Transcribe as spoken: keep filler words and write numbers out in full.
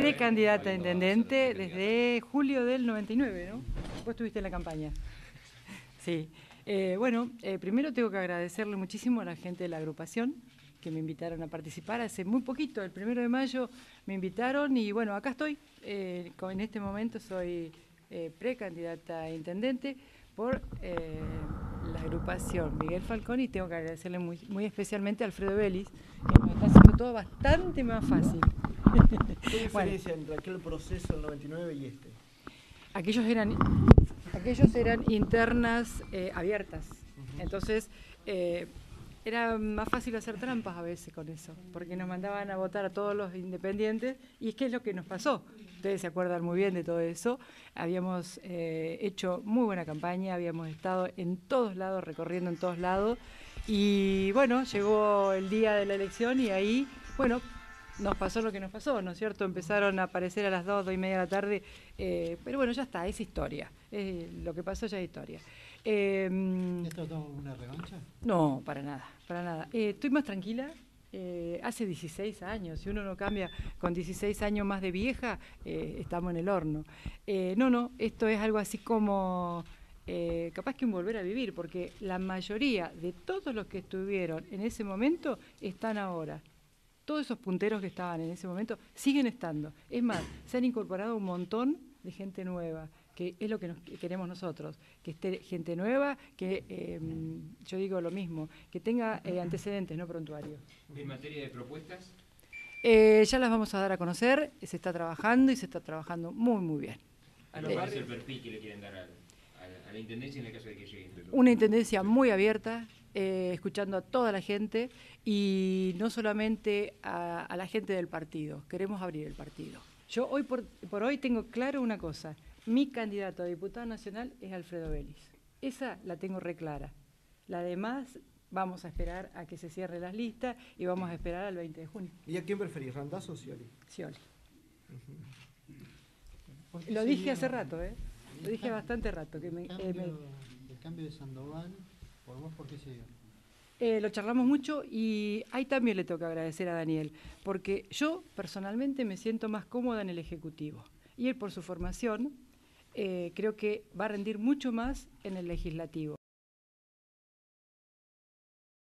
precandidata a intendente desde julio del noventa y nueve, ¿no? Vos estuviste en la campaña. Sí. Eh, bueno, eh, primero tengo que agradecerle muchísimo a la gente de la agrupación que me invitaron a participar. Hace muy poquito, el primero de mayo, me invitaron y bueno, acá estoy. Eh, en este momento soy eh, precandidata a intendente por eh, la agrupación Miguel Falcón y tengo que agradecerle muy, muy especialmente a Alfredo Vélez, que nos está haciendo todo bastante más fácil. ¿Qué diferencia bueno, entre aquel proceso del noventa y nueve y este? Aquellos eran, aquellos eran internas eh, abiertas, uh-huh. Entonces eh, era más fácil hacer trampas a veces con eso, porque nos mandaban a votar a todos los independientes y es que es lo que nos pasó. Ustedes se acuerdan muy bien de todo eso. Habíamos eh, hecho muy buena campaña, habíamos estado en todos lados, recorriendo en todos lados y bueno, llegó el día de la elección y ahí, bueno, nos pasó lo que nos pasó, ¿no es cierto? Empezaron a aparecer a las dos, dos y media de la tarde, eh, pero bueno, ya está, es historia. Eh, lo que pasó ya es historia. Eh, ¿Esto es una revancha? No, para nada, para nada. Eh, estoy más tranquila. Eh, hace dieciséis años, si uno no cambia con dieciséis años más de vieja, eh, estamos en el horno. Eh, no, no, esto es algo así como... Eh, capaz que un volver a vivir, porque la mayoría de todos los que estuvieron en ese momento están ahora. Todos esos punteros que estaban en ese momento siguen estando. Es más, se han incorporado un montón de gente nueva, que es lo que, nos, que queremos nosotros, que esté gente nueva, que eh, yo digo lo mismo, que tenga eh, antecedentes, no prontuarios. ¿En materia de propuestas? Eh, ya las vamos a dar a conocer, se está trabajando y se está trabajando muy, muy bien. ¿Cuál es el perfil que le quieren dar a, a, a la intendencia en el caso de que llegue? Una intendencia muy abierta, Eh, escuchando a toda la gente y no solamente a, a la gente del partido, queremos abrir el partido. Yo hoy por, por hoy tengo claro una cosa, mi candidato a diputado nacional es Alfredo Vélez, esa la tengo re clara, la demás vamos a esperar a que se cierren las listas y vamos a esperar al veinte de junio. ¿Y a quién preferís, Randazzo o Scioli? Scioli. Uh-huh. Lo dije hace rato, ¿eh? Lo dije bastante rato. Que me, el, cambio, eh, me... el cambio de Sandoval... ¿Por vos por qué se dio? Eh, lo charlamos mucho y ahí también le tengo que agradecer a Daniel, porque yo personalmente me siento más cómoda en el Ejecutivo y él por su formación eh, creo que va a rendir mucho más en el Legislativo.